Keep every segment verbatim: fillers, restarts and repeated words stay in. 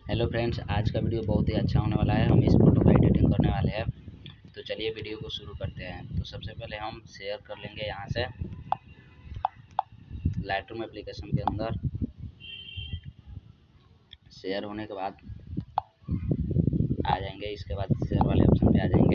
Hello friends, आज का video बहुत ही अच्छा होने वाला है। हम इस फोटो का एडिटिंग करने वाले हैं। तो चलिए वीडियो को शुरू करते हैं। तो सबसे पहले हम शेयर कर लेंगे यहाँ से लाइटरूम एप्लीकेशन के अंदर। शेयर होने के बाद आ जाएंगे, इसके बाद शेयर वाले ऑप्शन पे आ जाएंगे।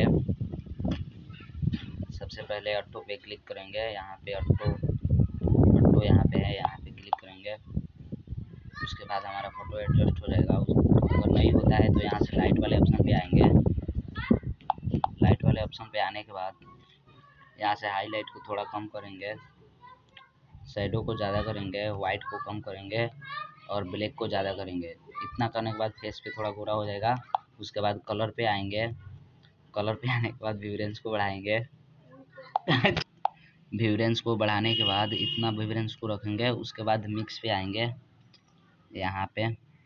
सबसे पहले ऑटो पे क्लिक करेंगे। यहाँ पे ऑटो ऑटो यहाँ पे है, यहाँ पे क्लिक करेंगे। उसके बाद हमारा फोटो एडजस्ट हो जाएगा। अगर नहीं होता है तो यहाँ से लाइट वाले ऑप्शन पे आएंगे। लाइट वाले ऑप्शन पे आने के बाद यहाँ से हाईलाइट को थोड़ा कम करेंगे, शैडो को ज़्यादा करेंगे, वाइट को कम करेंगे और ब्लैक को ज़्यादा करेंगे। इतना करने के बाद फेस पे थोड़ा गोरा हो जाएगा। उसके बाद कलर पे आएंगे। कलर पे आने के बाद विवरेंस को बढ़ाएंगे। विवरेंस को बढ़ाने के बाद इतना विवरेंस को रखेंगे। उसके बाद मिक्स पे आएंगे। यहाँ पे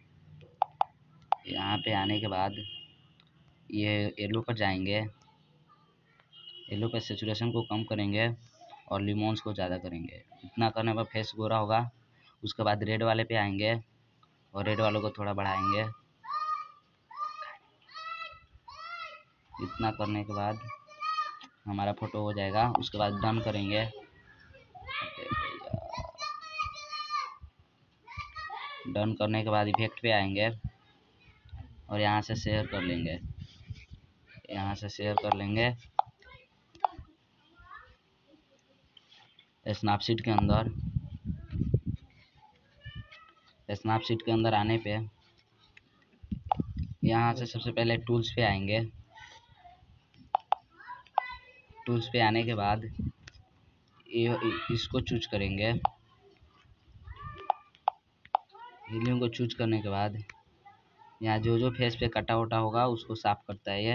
यहाँ पे आने के बाद ये येलो पर जाएंगे। येलो पे सेचुरेशन को कम करेंगे और लिमोन्स को ज़्यादा करेंगे। इतना करने पर फेस गोरा होगा। उसके बाद रेड वाले पे आएंगे और रेड वालों को थोड़ा बढ़ाएंगे। इतना करने के बाद हमारा फ़ोटो हो जाएगा। उसके बाद डन करेंगे। डन करने के बाद इफेक्ट पे आएंगे और यहाँ से शेयर कर लेंगे। यहाँ से शेयर कर लेंगे स्नैपसीड के अंदर। स्नैपसीड के अंदर आने पे यहाँ से सबसे पहले टूल्स पे आएंगे। टूल्स पे आने के बाद ये इसको चूज करेंगे। हीलिंग को चूज करने के बाद यहाँ जो जो फेस पे कटा वटा होगा उसको साफ करता है ये।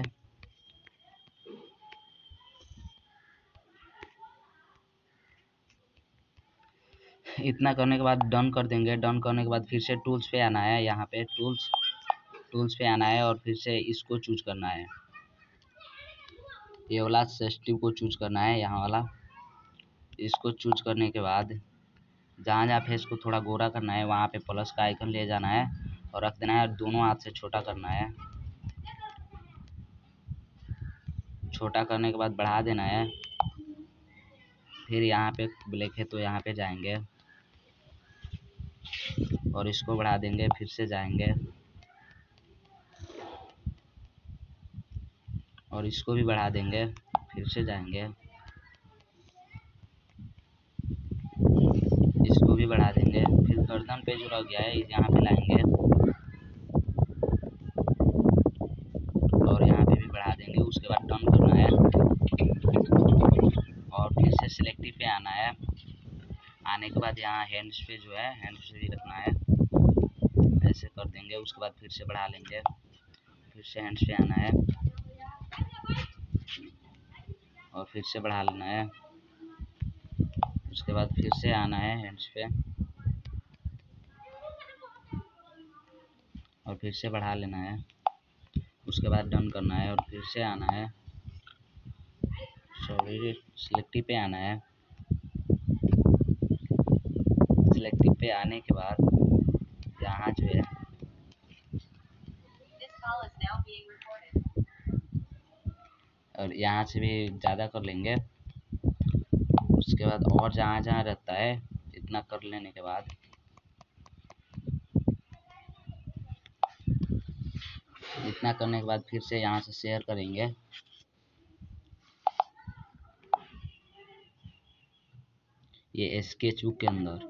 इतना करने के बाद डन कर देंगे। डन करने के बाद फिर से टूल्स पे आना है। यहाँ पे टूल्स टूल्स पे आना है और फिर से इसको चूज करना है। ये वाला सेस्टिव को चूज करना है, यहाँ वाला। इसको चूज करने के बाद जहाँ जहाँ फेस को थोड़ा गोरा करना है वहाँ पे प्लस का आइकन ले जाना है और रख देना है और दोनों हाथ से छोटा करना है। छोटा करने के बाद बढ़ा देना है। फिर यहाँ पे ब्लैक है तो यहाँ पे जाएंगे और इसको बढ़ा देंगे। फिर से जाएंगे और इसको भी बढ़ा देंगे। फिर से जाएंगे, इसको भी बढ़ा देंगे। फिर गर्दन पे जो रह गया है यहाँ पे लाएंगे और यहाँ पे भी बढ़ा देंगे। उसके बाद टर्न करना है और फिर से सिलेक्टिव पे आना है। आने के बाद यहाँ हैंड्स पे जो है हैंड्स पे भी रखना है, ऐसे कर देंगे। उसके बाद फिर से बढ़ा लेंगे। फिर से हैंड्स पे आना है और फिर से बढ़ा लेना है। उसके बाद फिर से आना है हैंड्स पे और फिर से बढ़ा लेना है। उसके बाद डन करना है और फिर से आना है, सॉरी सिलेक्टिव पे आना है। सिलेक्टिव पे आने के बाद यहाँ जो है और यहाँ से भी ज़्यादा कर लेंगे। उसके बाद और जहाँ जहाँ रहता है इतना कर लेने के बाद इतना करने के बाद फिर से यहाँ से शेयर करेंगे। ये स्केच बुक के अंदर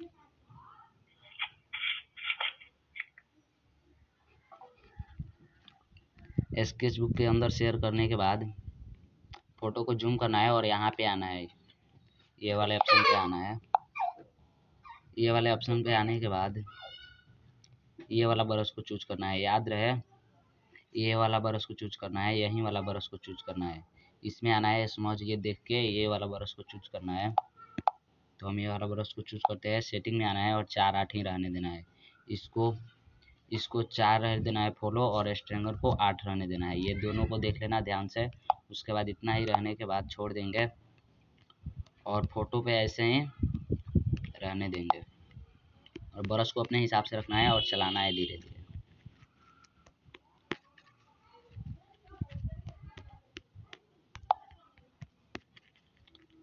स्केच बुक के अंदर शेयर करने के बाद फ़ोटो को जूम करना है और यहाँ पे आना है। ये वाले ऑप्शन पे आना है। ये वाले ऑप्शन पे आने के बाद ये वाला ब्रश को चूज करना है। याद रहे, ये वाला ब्रश को चूज करना है, यही वाला ब्रश को चूज करना है। इसमें आना है समझ ये देख के ये वाला ब्रश को चूज करना है। तो हम ये वाला ब्रश को चूज करते हैं। सेटिंग में आना है और चार आठ ही रहने देना है। इसको इसको चार रहने देना है फॉलो और स्ट्रेंगर को आठ रहने देना है। ये दोनों को देख लेना ध्यान से। उसके बाद इतना ही रहने के बाद छोड़ देंगे और फोटो पे ऐसे ही रहने देंगे और ब्रश को अपने हिसाब से रखना है और चलाना है धीरे धीरे।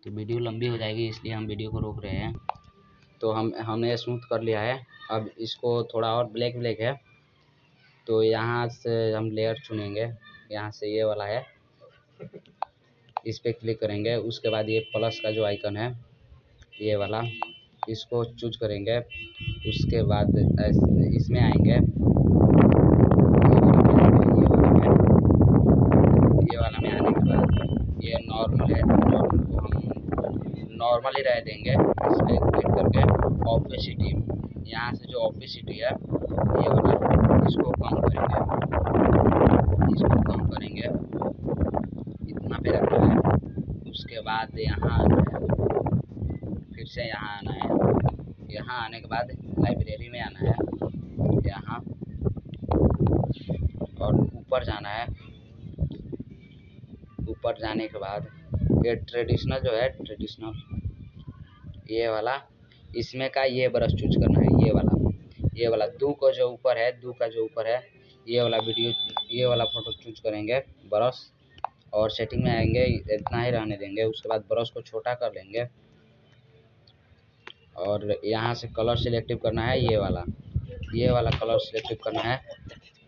तो वीडियो लंबी हो जाएगी, इसलिए हम वीडियो को रोक रहे हैं। तो हम हमने स्मूथ कर लिया है। अब इसको थोड़ा और ब्लैक ब्लैक है, तो यहाँ से हम लेयर चुनेंगे, यहाँ से ये वाला है, इस पर क्लिक करेंगे। उसके बाद ये प्लस का जो आइकन है ये वाला, इसको चूज करेंगे। उसके बाद इसमें आएंगे, ये वाला में आने के बाद ये नॉर्मल है, नॉर्मल को हम नॉर्मल ही रह देंगे। इस पर क्लिक करके ऑपेसिटी, यहाँ से जो ऑपेसिटी है ये वाला, इसको कम करेंगे, इसको कम करेंगे, इतना पे रखना है। उसके बाद यहाँ आना है, फिर से यहाँ आना है। यहाँ आने के बाद लाइब्रेरी में आना है, यहाँ और ऊपर जाना है। ऊपर जाने के बाद ये ट्रेडिशनल जो है, ट्रेडिशनल ये वाला, इसमें का ये ब्रश चूज करना है, ये वाला, ये वाला दो का जो ऊपर है, दो का जो ऊपर है ये वाला वीडियो, ये वाला फोटो चूज करेंगे ब्रश, और सेटिंग में आएंगे, इतना ही रहने देंगे। उसके बाद ब्रश को छोटा कर लेंगे और यहाँ से कलर सिलेक्टिव करना है, ये वाला, ये वाला कलर सिलेक्टिव करना है।